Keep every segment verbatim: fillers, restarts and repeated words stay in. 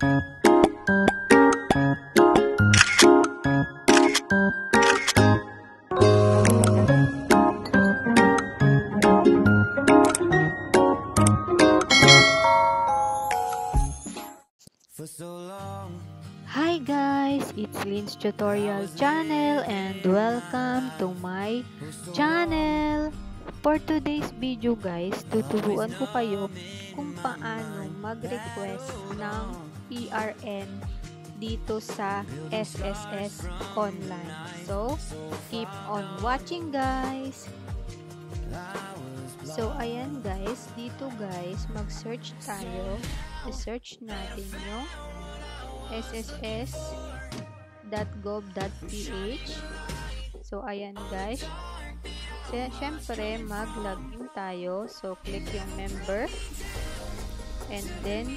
Hi guys, it's Lynn's Tutorial Channel and welcome to my channel. For today's video guys, tuturuan ko kayo kung paano mag-request ng P R N dito sa S S S Online. So, keep on watching guys. So, ayan guys, dito guys, mag-search tayo. I-search natin yung S S S dot gov dot p h. So, ayan guys. Siyempre, mag-login tayo. So, click yung member. And then,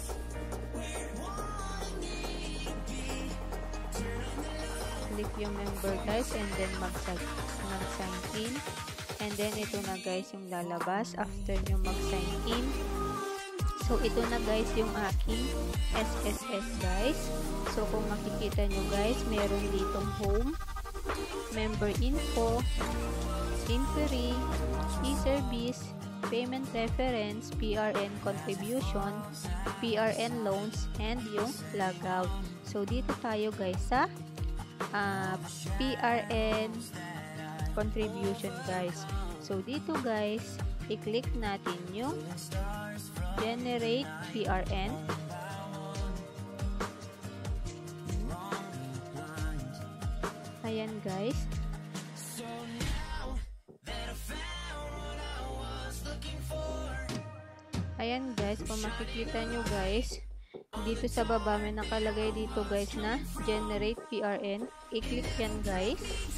click yung member guys. And then, mag-sign in. And then, ito na guys yung lalabas after nyo mag-sign in. So, ito na guys yung aking S S S guys. So, kung makikita nyo guys, meron ditong home, member info, inquiry, e-service, payment reference, P R N contribution, P R N loans, and yung logout. So, dito tayo guys sa uh, P R N contribution guys. So, dito guys, i-click natin yung generate P R N. Ayan guys. Ayan guys, kung makikita nyo guys, dito sa baba may nakalagay dito guys na generate P R N. I-click yan guys.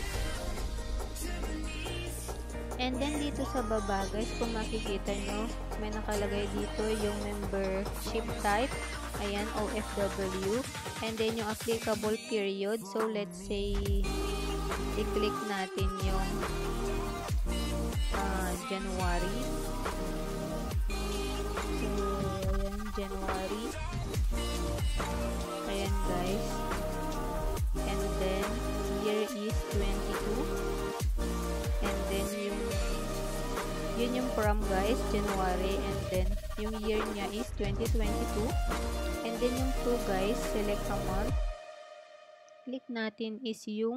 And then dito sa baba guys, kung makikita nyo, may nakalagay dito yung membership type. Ayan, O F W. And then yung applicable period. So, let's say, i-click natin yung uh, January. So, ayan, January. Ayan guys. And then, year is twenty-two. And then, yung yun yung from guys, January, and then yung year niya is twenty twenty-two. And then yung two guys, select a month. Click natin is yung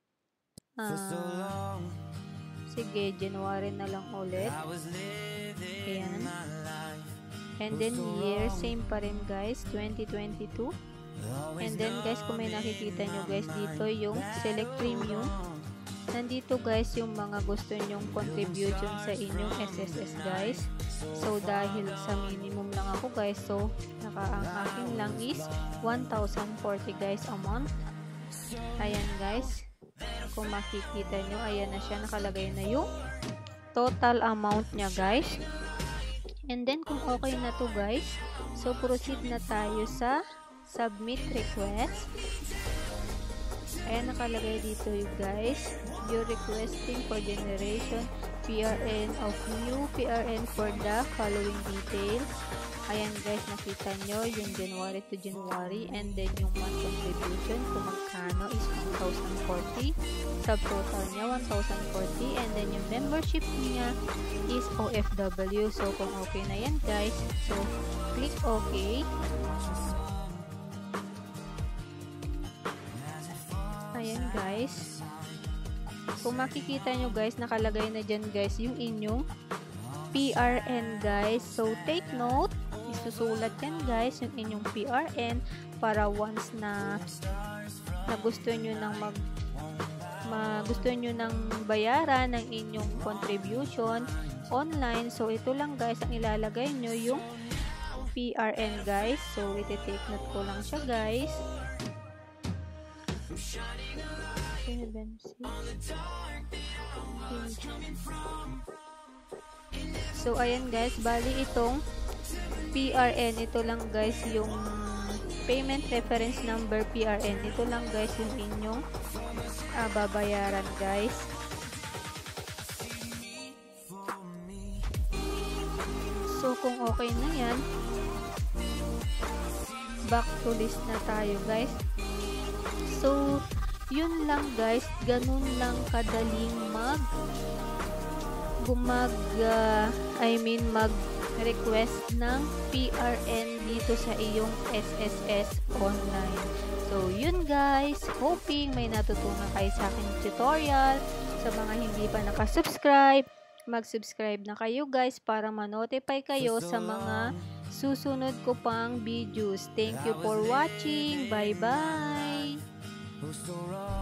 uh, sige, January na lang ulit. Ayan. And then year, same pa rin guys, twenty twenty-two. And then guys, kung may nakikita nyo guys dito yung select premium. Nandito guys yung mga gusto nyong contribution sa inyong S S S guys. So dahil sa minimum lang ako guys, so naka ang aking lang is one thousand forty guys a month. Ayan guys, kung makikita nyo, ayan na siya, nakalagay na yung total amount nya guys. And then kung okay na to guys, so proceed na tayo sa submit request. Ayan, nakalagay dito yung guys, you're requesting for generation P R N of new P R N for the following details. Ayan guys, nakita nyo yung January to January, and then yung month contribution kung magkano is one thousand forty, subtotal nya one thousand forty, and then yung membership niya is O F W. So kung okay na yan guys, so click OK. Ayan guys, kung makikita nyo guys, nakalagay na dyan guys yung inyong P R N guys. So take note, isusulat yan guys yung inyong P R N para once na na gusto nyo nang mag ma, gusto nyo nang bayaran ng inyong contribution online. So ito lang guys ang ilalagay nyo, yung P R N guys. So iti-take note ko lang siya guys. seven, six, so ayan guys, bali itong P R N, ito lang guys yung payment reference number P R N, ito lang guys yung inyong uh, babayaran guys. So kung okay na yan, back to list na tayo guys. So, yun lang guys, ganun lang kadaling mag gumag uh, I mean mag request ng P R N dito sa iyong S S S online. So yun guys, hoping may natutunan kayo sa aking tutorial. Sa mga hindi pa nakasubscribe, mag-subscribe na kayo guys para ma-notify kayo sa mga susunod ko pang videos. Thank you for watching. Bye bye.